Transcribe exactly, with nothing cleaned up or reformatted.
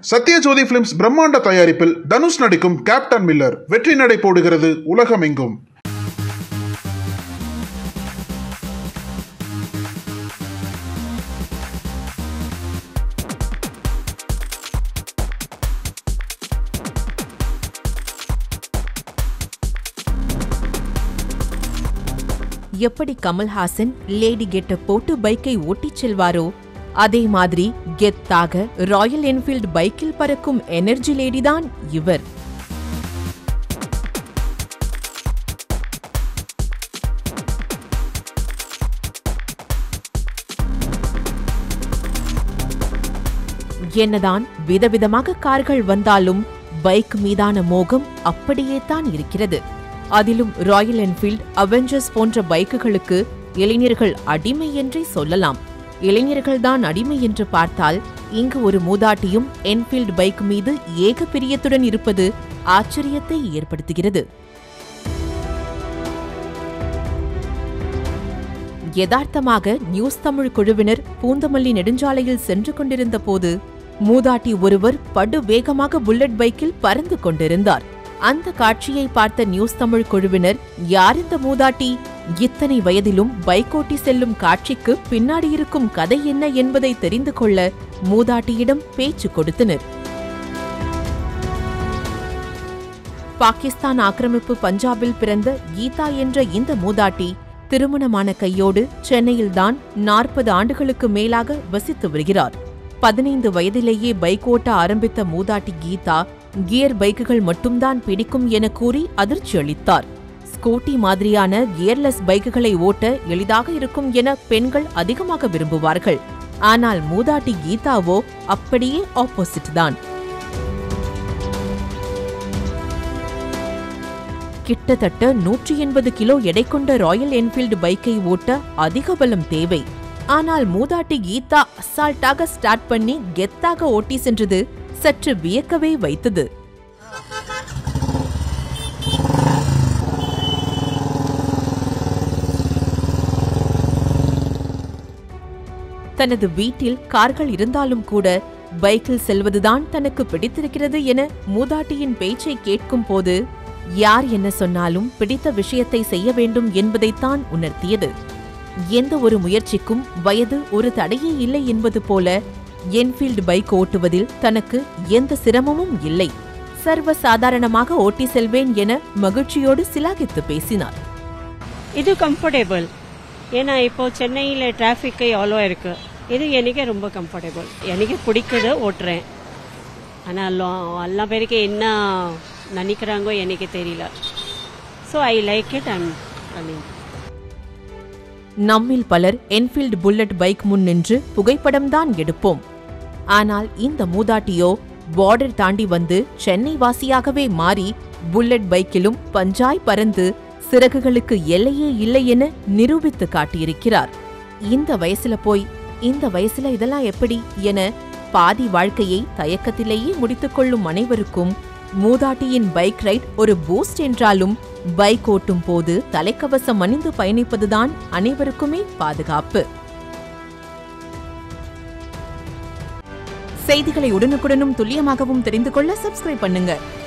Sathyajothi films பிரம்மாண்ட தயாரிப்பில் தனுஷ் நடிக்கும் கேப்டன் மில்லர் வெற்றி நடை போடுகிறது உலகமெங்கும். எப்படி கமல்ஹாசன் லேடி கெட்ட போட்டு பைக்கை ஓட்டிச் செல்வாரோ அதே மாதிரி கெத்தாக ராயல் என்ஃபீல்டு பைக்கில் பறக்கும் எனர்ஜி லேடிதான் இவர். என்னதான் விதவிதமாக கார்கள் வந்தாலும் பைக் மீதான மோகம் அப்படியே தான் இருக்கிறது. அதிலும் ராயல் என்ஃபீல்டு, அவெஞ்சர்ஸ் போன்ற பைக்குகளுக்கு இளைஞர்கள் அடிமை என்றே சொல்லலாம். இளைஞர்கள்தான் அடிமை என்று பார்த்தால் இங்கு ஒரு மூதாட்டியும் என்ஃபீல்டு பைக் மீது ஏக பிரியத்துடன் இருப்பது ஆச்சரியத்தை ஏற்படுத்துகிறது. யதார்த்தமாக நியூஸ் தமிழ் குழுவினர் பூந்தமல்லி நெடுஞ்சாலையில் சென்று கொண்டிருந்த போது மூதாட்டி ஒருவர் படு வேகமாக புல்லட் பைக்கில் பறந்து கொண்டிருந்தார். அந்த காட்சியை பார்த்த நியூஸ் தமிழ் குழுவினர், யார் இந்த மூதாட்டி, இத்தனை வயதிலும் பைக் ஓட்டி செல்லும் காட்சிக்கு பின்னாடி இருக்கும் கதை என்ன என்பதை தெரிந்து கொள்ள மூதாட்டியிடம் பேச்சு கொடுத்தனர். பாகிஸ்தான் ஆக்கிரமிப்பு பஞ்சாபில் பிறந்த கீதா என்ற இந்த மூதாட்டி திருமணமான கையோடு சென்னையில்தான் நாற்பது ஆண்டுகளுக்கு மேலாக வசித்து வருகிறார். பதினைந்து வயதிலேயே பைக் ஓட்ட ஆரம்பித்த மூதாட்டி கீதா கியர் பைக்குகள் மட்டும்தான் பிடிக்கும் என கூறி அதிர்ச்சி அளித்தார். ஸ்கூட்டி மாதிரியான கியர்லெஸ் பைக்குகளை ஓட்ட எளிதாக இருக்கும் என பெண்கள் அதிகமாக விரும்புவார்கள். ஆனால் மூதாட்டி கீதாவோ அப்படியே ஆப்போசிட் தான். கிட்டத்தட்ட நூற்றி எண்பது கிலோ எடை கொண்ட ராயல் என்ஃபீல்டு பைக்கை ஓட்ட அதிக பலம் தேவை. ஆனால் மூதாட்டி கீதா அசால்ட்டாக ஸ்டார்ட் பண்ணி கெத்தாக ஓட்டி சென்றது சற்று வியக்கவே வைத்தது. தனது வீட்டில் கார்கள் இருந்தாலும் கூட பைக்கில் செல்வதுதான் தனக்கு பிடித்திருக்கிறது என மூதாட்டியின் பேச்சை கேட்கும் போது யார் என்ன சொன்னாலும் பிடித்த விஷயத்தை செய்ய வேண்டும் என்பதைத்தான் உணர்த்தியது. எந்த ஒரு முயற்சிக்கும் வயது ஒரு தடையே இல்லை என்பது போல என்ஃபீல்டு பைக் ஓட்டுவதில் தனக்கு எந்த சிரமமும் இல்லை, சர்வ சாதாரணமாக ஓட்டி செல்வேன் என மகிழ்ச்சியோடு சிலாகித்து பேசினார். இது கம்ஃபர்டபுள். ஏன்னா இப்போ சென்னையில் டிராஃபிக் எவ்வளோ இருக்கு. இது எனக்கு ரொம்ப கம்ஃபர்டபுள், எனக்கு பிடிக்குது, ஓட்டுறேன். ஆனால் எல்லா பேருக்கு என்ன நினைக்கிறாங்கோ எனக்கு தெரியல. So I like it and running. நம்மில் பலர் என்ஃபீல்டு புல்லட் பைக் முன் நின்று புகைப்படம்தான் எடுப்போம். ஆனால் இந்த மூதாட்டியோ பார்டர் தாண்டி வந்து சென்னை வாசியாகவே மாறி புல்லட் பைக்கிலும் பஞ்சாய் பறந்து சிறகுகளுக்கு எல்லையே இல்லை என நிரூபித்து காட்டியிருக்கிறார். இந்த வயசுல போய் இந்த வயசுல இதெல்லாம் எப்படி என பாதி வாழ்க்கையை தயக்கத்திலேயே முடித்துக் கொள்ளும் அனைவருக்கும் மூதாட்டியின் பைக் ரைட் ஒரு பூஸ்ட் என்றாலும் பைக் ஓட்டும் போது தலைக்கவசம் அணிந்து பயணிப்பதுதான் அனைவருக்குமே பாதுகாப்பு. செய்திகளை உடனுக்குடனும் துல்லியமாகவும் தெரிந்து கொள்ள சப்ஸ்கிரைப் பண்ணுங்க.